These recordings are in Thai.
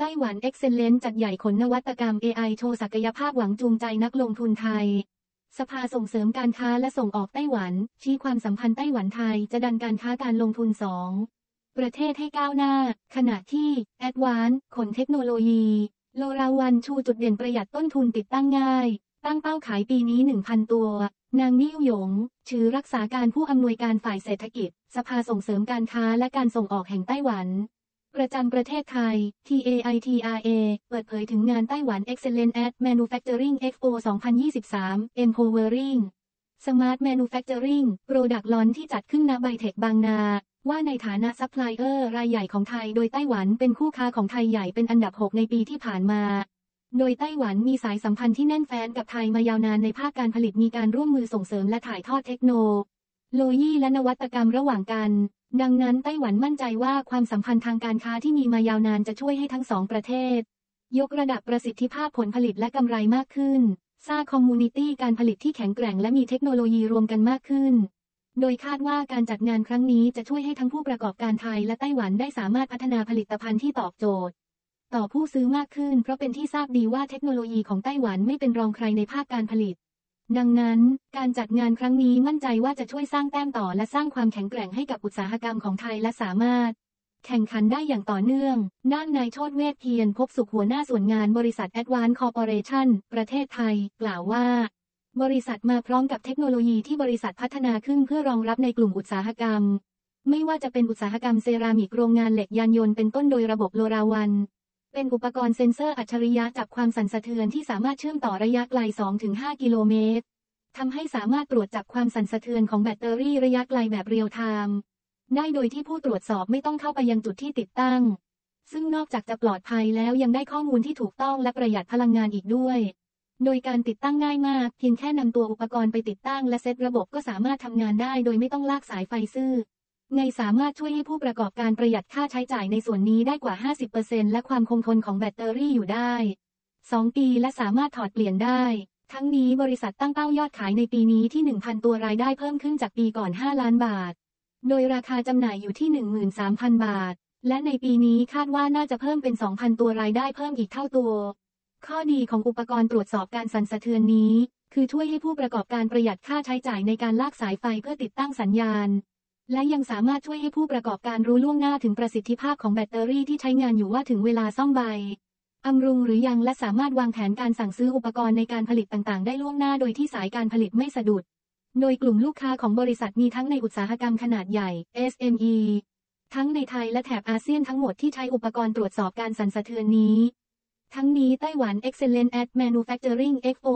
ไต้หวัน Excellence จัดใหญ่ขนนวัตกรรม AI โชว์ศักยภาพหวังจูงใจนักลงทุนไทยสภาส่งเสริมการค้าและส่งออกไต้หวันชี้ความสัมพันธ์ไต้หวันไทยจะดันการค้าการลงทุน2ประเทศให้ก้าวหน้าขณะที่ Advance ขนเทคโนโลยีโลราวันชูจุดเด่นประหยัดต้นทุนติดตั้งง่ายตั้งเป้าขายปีนี้ 1,000 ตัวนางนิ่วหยงชื่อรักษาการผู้อำนวยการฝ่ายเศรษฐกิจสภาส่งเสริมการค้าและการส่งออกแห่งไต้หวันประจำประเทศไทย TAITRA เปิดเผยถึงงานไต้หวัน Excellence at Manufacturing Expo 2023 Empowering Smart Manufacturing Product Launch ที่จัดขึ้นณไบเทคบางนาว่าในฐานะซัพพลายเออร์รายใหญ่ของไทยโดยไต้หวันเป็นคู่ค้าของไทยใหญ่เป็นอันดับ 6 ในปีที่ผ่านมาโดยไต้หวันมีสายสัมพันธ์ที่แน่นแฟ้นกับไทยมายาวนานในภาคการผลิตมีการร่วมมือส่งเสริมและถ่ายทอดเทคโนโลยีและนวัตกรรมระหว่างกันดังนั้นไต้หวันมั่นใจว่าความสัมพันธ์ทางการค้าที่มีมายาวนานจะช่วยให้ทั้งสองประเทศยกระดับประสิทธิภาพผลผลิตและกำไรมากขึ้นสร้างคอมมูนิตี้การผลิตที่แข็งแกร่งและมีเทคโนโลยีรวมกันมากขึ้นโดยคาดว่าการจัดงานครั้งนี้จะช่วยให้ทั้งผู้ประกอบการไทยและไต้หวันได้สามารถพัฒนาผลิตภัณฑ์ที่ตอบโจทย์ต่อผู้ซื้อมากขึ้นเพราะเป็นที่ทราบดีว่าเทคโนโลยีของไต้หวันไม่เป็นรองใครในภาคการผลิตดังนั้นการจัดงานครั้งนี้มั่นใจว่าจะช่วยสร้างแต้มต่อและสร้างความแข็งแกร่งให้กับอุตสาหกรรมของไทยและสามารถแข่งขันได้อย่างต่อเนื่องด้านนายโชติเวชเพียรภพสุขหัวหน้าส่วนงานบริษัท Advance Corporation ประเทศไทยกล่าวว่าบริษัทมาพร้อมกับเทคโนโลยีที่บริษัทพัฒนาขึ้นเพื่อรองรับในกลุ่มอุตสาหกรรมไม่ว่าจะเป็นอุตสาหกรรมเซรามิกโรงงานเหล็กยานยนต์เป็นต้นโดยระบบโลราวันเป็นอุปกรณ์เซ็นเซอร์อัจฉริยะจับความสั่นสะเทือนที่สามารถเชื่อมต่อระยะไกล 2-5 กิโลเมตรทำให้สามารถตรวจจับความสั่นสะเทือนของแบตเตอรี่ระยะไกลแบบเรียลไทม์ได้โดยที่ผู้ตรวจสอบไม่ต้องเข้าไปยังจุดที่ติดตั้งซึ่งนอกจากจะปลอดภัยแล้วยังได้ข้อมูลที่ถูกต้องและประหยัดพลังงานอีกด้วยโดยการติดตั้งง่ายมากเพียงแค่นำตัวอุปกรณ์ไปติดตั้งและเซตระบบก็สามารถทำงานได้โดยไม่ต้องลากสายไฟซื่อไงสามารถช่วยให้ผู้ประกอบการประหยัดค่าใช้จ่ายในส่วนนี้ได้กว่า 50% และความคงทนของแบตเตอรี่อยู่ได้2 ปีและสามารถถอดเปลี่ยนได้ทั้งนี้บริษัทตั้งเป้ายอดขายในปีนี้ที่ 1,000 ตัวรายได้เพิ่มขึ้นจากปีก่อน 5 ล้านบาทโดยราคาจำหน่ายอยู่ที่ 13,000 บาทและในปีนี้คาดว่าน่าจะเพิ่มเป็น 2,000 ตัวรายได้เพิ่มอีกเท่าตัวข้อดีของอุปกรณ์ตรวจสอบการสั่นสะเทือนนี้คือช่วยให้ผู้ประกอบการประหยัดค่าใช้จ่ายในการลากสายไฟเพื่อติดตั้งสัญญาณและยังสามารถช่วยให้ผู้ประกอบการรู้ล่วงหน้าถึงประสิทธิภาพของแบตเตอรี่ที่ใช้งานอยู่ว่าถึงเวลาซ่อมบำรุงหรือยังและสามารถวางแผนการสั่งซื้ออุปกรณ์ในการผลิตต่างๆได้ล่วงหน้าโดยที่สายการผลิตไม่สะดุดโดยกลุ่มลูกค้าของบริษัทมีทั้งในอุตสาหกรรมขนาดใหญ่ SME ทั้งในไทยและแถบอาเซียนทั้งหมดที่ใช้อุปกรณ์ตรวจสอบการสั่นสะเทือนนี้ทั้งนี้ไต้หวัน Excellence at Manufacturing Expo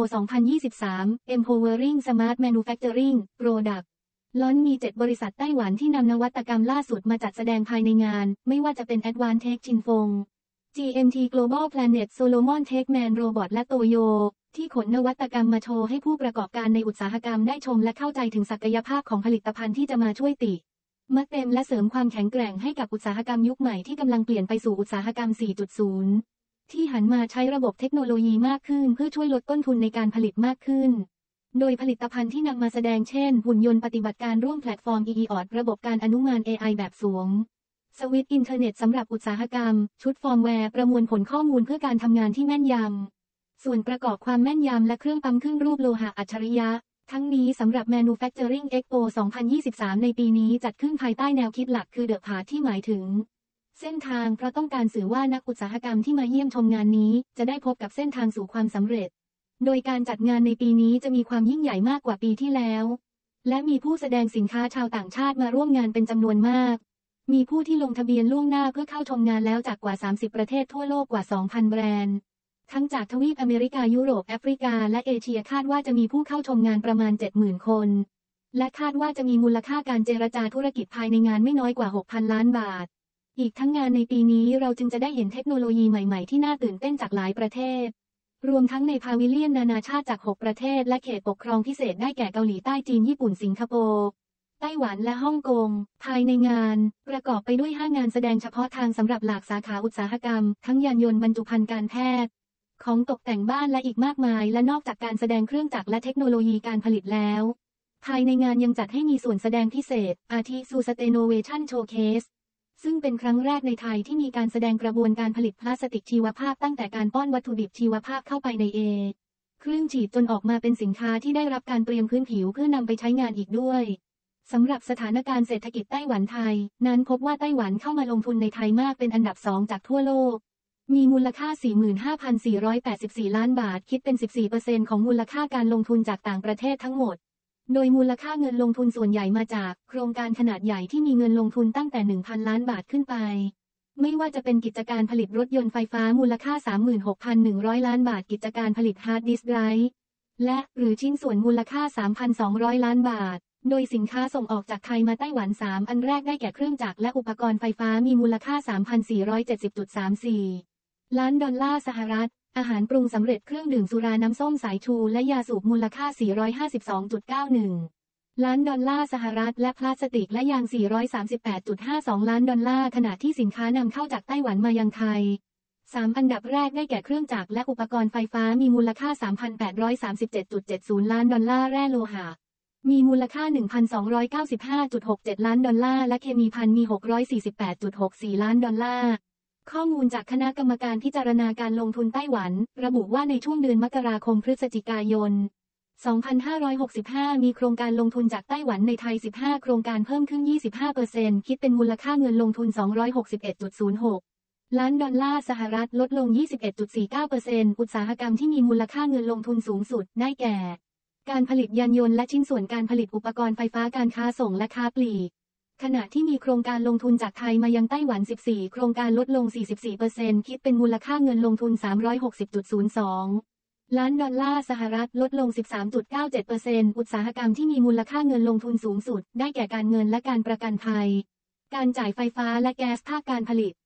2023 Empowering Smart Manufacturing Product Launch มี 7 บริษัทไต้หวันที่นำนวัตกรรมล่าสุดมาจัดแสดงภายในงานไม่ว่าจะเป็น Advance Tech ชินฟง GMT Global Planet Solomon Techman Robot และโตโยที่ขนนวัตกรรมมาโชว์ให้ผู้ประกอบการในอุตสาหกรรมได้ชมและเข้าใจถึงศักยภาพของผลิตภัณฑ์ที่จะมาช่วยมาเต็มและเสริมความแข็งแกร่งให้กับอุตสาหกรรมยุคใหม่ที่กำลังเปลี่ยนไปสู่อุตสาหกรรม 4.0 ที่หันมาใช้ระบบเทคโนโลยีมากขึ้นเพื่อช่วยลดต้นทุนในการผลิตมากขึ้นโดยผลิตภัณฑ์ที่นำมาแสดงเช่นหุ่นยนต์ปฏิบัติการร่วมแพลตฟอร์ม EOS ระบบการอนุมาน AI แบบสวมสวิตช์อินเทอร์เน็ตสำหรับอุตสาหกรรมชุดฟอร์มแวร์ประมวลผลข้อมูลเพื่อการทำงานที่แม่นยำส่วนประกอบความแม่นยำและเครื่องปั๊มขึ้นรูปโลหะอัจฉริยะทั้งนี้สำหรับ Manufacturing Expo 2023 ในปีนี้จัดขึ้นภายใต้แนวคิดหลักคือ The Path ที่หมายถึงเส้นทางเพราะต้องการสื่อว่านักอุตสาหกรรมที่มาเยี่ยมชมงานนี้จะได้พบกับเส้นทางสู่ความสำเร็จโดยการจัดงานในปีนี้จะมีความยิ่งใหญ่มากกว่าปีที่แล้วและมีผู้แสดงสินค้าชาวต่างชาติมาร่วมงานเป็นจำนวนมากมีผู้ที่ลงทะเบียนล่วงหน้าเพื่อเข้าชมงานแล้วจากกว่า 30 ประเทศทั่วโลกกว่า 2,000 แบรนด์ทั้งจากทวีปอเมริกายุโรปแอฟริกาและเอเชียคาดว่าจะมีผู้เข้าชมงานประมาณ 70,000 คนและคาดว่าจะมีมูลค่าการเจรจาธุรกิจภายในงานไม่น้อยกว่า 6,000 ล้านบาทอีกทั้งงานในปีนี้เราจึงจะได้เห็นเทคโนโลยีใหม่ๆที่น่าตื่นเต้นจากหลายประเทศรวมทั้งในพาวิเลียนนานาชาติจาก 6 ประเทศและเขตปกครองพิเศษได้แก่เกาหลีใต้จีนญี่ปุ่นสิงคโปร์ไต้หวันและฮ่องกงภายในงานประกอบไปด้วย 5 งานแสดงเฉพาะทางสำหรับหลากสาขาอุตสาหกรรมทั้งยานยนต์บรรจุภัณฑ์การแพทย์ของตกแต่งบ้านและอีกมากมายและนอกจากการแสดงเครื่องจักรและเทคโนโลยีการผลิตแล้วภายในงานยังจัดให้มีส่วนแสดงพิเศษอาทิ Sustainnovation Showcase ซึ่งเป็นครั้งแรกในไทยที่มีการแสดงกระบวนการผลิตพลาสติกชีวภาพตั้งแต่การป้อนวัตถุดิบชีวภาพเข้าไปในเครื่องฉีดจนออกมาเป็นสินค้าที่ได้รับการเตรียมพื้นผิวเพื่อนำไปใช้งานอีกด้วยสำหรับสถานการณ์เศรษฐกิจไต้หวันไทยนั้นพบว่าไต้หวันเข้ามาลงทุนในไทยมากเป็นอันดับ2จากทั่วโลกมีมูลค่า 45,484 ล้านบาทคิดเป็น 14% ของมูลค่าการลงทุนจากต่างประเทศทั้งหมดโดยมูลค่าเงินลงทุนส่วนใหญ่มาจากโครงการขนาดใหญ่ที่มีเงินลงทุนตั้งแต่ 1,000 ล้านบาทขึ้นไปไม่ว่าจะเป็นกิจการผลิตรถยนต์ไฟฟ้ามูลค่า 36,100 ล้านบาทกิจการผลิตฮาร์ดดิสก์ไดรฟ์และหรือชิ้นส่วนมูลค่า 3,200 ล้านบาทโดยสินค้าส่งออกจากไทยมาไต้หวัน3อันแรกได้แก่เครื่องจักรและอุปกรณ์ไฟฟ้ามีมูลค่า 3,470.34 ล้านดอลลาร์สหรัฐอาหารปรุงสำเร็จเครื่องดื่มสุราน้ำส้มสายชูและยาสูบมูลค่า 452.91 ล้านดอลลาร์สหรัฐและพลาสติกและยาง 438.52 ล้านดอลลาร์ขณะที่สินค้านำเข้าจากไต้หวันมายังไทย3อันดับแรกได้แก่เครื่องจักรและอุปกรณ์ไฟฟ้ามีมูลค่า 3,837.70 ล้านดอลลาร์แร่โลหะมีมูลค่า 1,295.67 ล้านดอลลาร์และเคมีภัณฑ์มี 648.64 ล้านดอลลาร์ข้อมูลจากคณะกรรมการพิจารณาการลงทุนไต้หวันระบุว่าในช่วงเดือนมกราคมพฤศจิกายน 2565 มีโครงการลงทุนจากไต้หวันในไทย 15 โครงการเพิ่มขึ้น 25% คิดเป็นมูลค่าเงินลงทุน 261.06 ล้านดอลลาร์สหรัฐลดลง 21.49% อุตสาหกรรมที่มีมูลค่าเงินลงทุนสูงสุดได้แก่การผลิตยานยนต์และชิ้นส่วนการผลิตอุปกรณ์ไฟฟ้าการค้าส่งและค้าปลีกขณะที่มีโครงการลงทุนจากไทยมายังไต้หวัน 14 โครงการลดลง 44% คิดเป็นมูลค่าเงินลงทุน 360.02 ล้านดอลลาร์สหรัฐลดลง 13.97% อุตสาหกรรมที่มีมูลค่าเงินลงทุนสูงสุดได้แก่การเงินและการประกันภัยการจ่ายไฟฟ้าและแก๊สภาคการผลิต